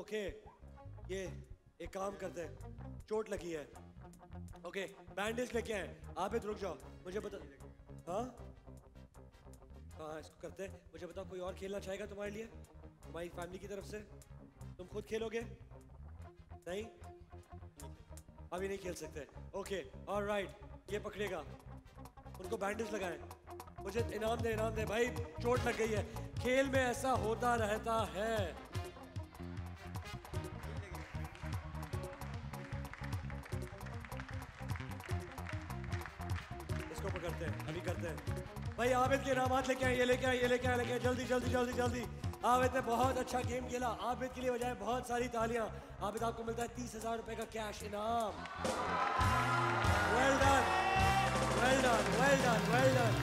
Okay ये एक काम करते हैं, चोट लगी है। ओके बैंडेज लेके आए। आप रुक जाओ, मुझे बता। हाँ हाँ इसको करते हैं। मुझे बताओ कोई और खेलना चाहेगा तुम्हारे लिए, तुम्हारी फैमिली की तरफ से? तुम खुद खेलोगे? नहीं अभी नहीं खेल सकते। ओके ऑलराइट, ये पकड़ेगा, उनको बैंडेज लगाएं। मुझे इनाम दे भाई, चोट लग गई है। खेल में ऐसा होता रहता है। इसको पकड़ते हैं, अभी करते हैं। भाई आबिद के इनामात लेके आए, ये लेके आए, ये लेके आए, लेके आए। जल्दी जल्दी जल्दी जल्दी। आबिद ने बहुत अच्छा गेम खेला। आबिद के लिए बजाय बहुत सारी तालियां। आबिद आपको मिलता है 30,000 रुपए का कैश इनाम। Well done well done well done well done.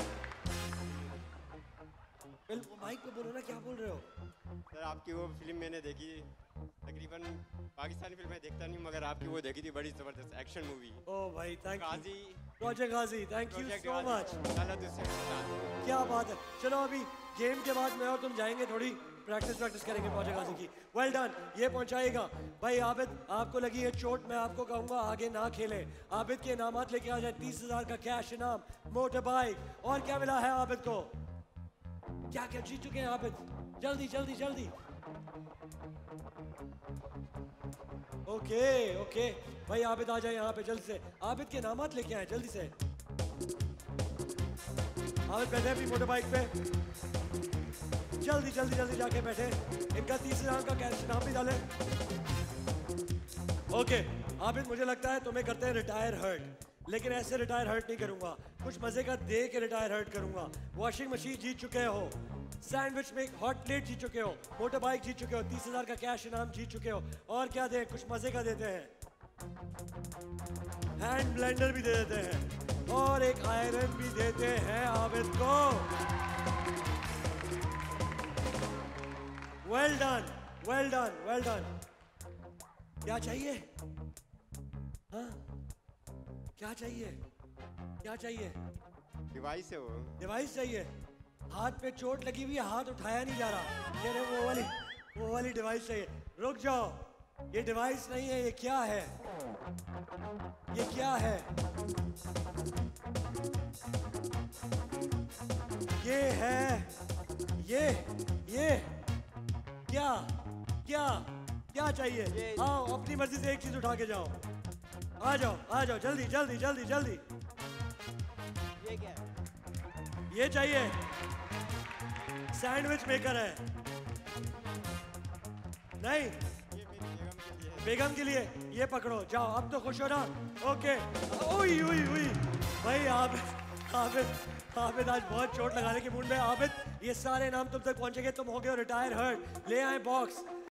Mic पे बोलो ना, क्या बोल रहे हो? सर आपकी वो फिल्म मैंने देखी, तकरीबन पाकिस्तानी फिल्में देखता नहीं मगर आपकी वो देखी थी, बड़ी जबरदस्त एक्शन मूवी। ओ भाई thank you. Ghazi, project Ghazi, thank you so much. क्या बात है। चलो अभी गेम के बाद मैं और तुम जाएंगे, थोड़ी प्रैक्टिस करेंगे प्रोजेक्ट गाजी की। वेल डन, ये पहुंचाएगा। भाई आबिद आपको लगी है चोट, मैं आपको कहूंगा आगे ना खेलें। आबिद के इनामात लेके आ जाए, 30,000 का कैश इनाम, मोटर बाइक। और क्या मिला है आबिद को? क्या क्या जीत चुके हैं आबिद? जल्दी जल्दी जल्दी। ओके ओके भाई आबिद आ जाए यहाँ पे जल्दी से। आबिद के इनामात लेके आए जल्दी से। आबिद बैठे अपनी मोटर बाइक पे, जल्दी जल्दी जल्दी जाके बैठे। इनका 30,000 का कैश इनाम भी डाले। ओके आबिद, मुझे लगता है तुम्हें करते हैं रिटायर हर्ट, लेकिन ऐसे रिटायर हर्ट नहीं करूंगा, कुछ मजे का दे के रिटायर हर्ट करूंगा। वॉशिंग मशीन जीत चुके हो, सैंडविच में हॉट प्लेट जीत चुके हो, मोटर बाइक जीत चुके हो, 30,000 का कैश इनाम जीत चुके हो। और क्या दें, कुछ मजे का देते हैं। हैंड ब्लेंडर भी दे देते हैं और एक आयरन भी देते हैं आबिद को। Well done well done well done. क्या चाहिए? हाँ क्या चाहिए? क्या चाहिए? डिवाइस है वो। डिवाइस चाहिए? हाथ पे चोट लगी हुई है, हाथ उठाया नहीं जा रहा। ये वो वाली डिवाइस चाहिए। रुक जाओ, ये डिवाइस नहीं है, ये क्या है? ये क्या है? ये है ये क्या क्या क्या चाहिए? आओ अपनी मर्जी से एक चीज उठा के जाओ। आ जाओ जल्दी जल्दी जल्दी जल्दी। ये क्या है? ये चाहिए, सैंडविच मेकर है। नहीं, ये मेरी बेगम के लिए। ये पकड़ो, जाओ। अब तो खुश हो ना? ओके। ओई ओई ओई भाई आबिद आज बहुत चोट लगाने के मूड में। आबिद ये सारे नाम तुम तक पहुंचेंगे, तुम हो गए रिटायर हर्ट। ले आए बॉक्स।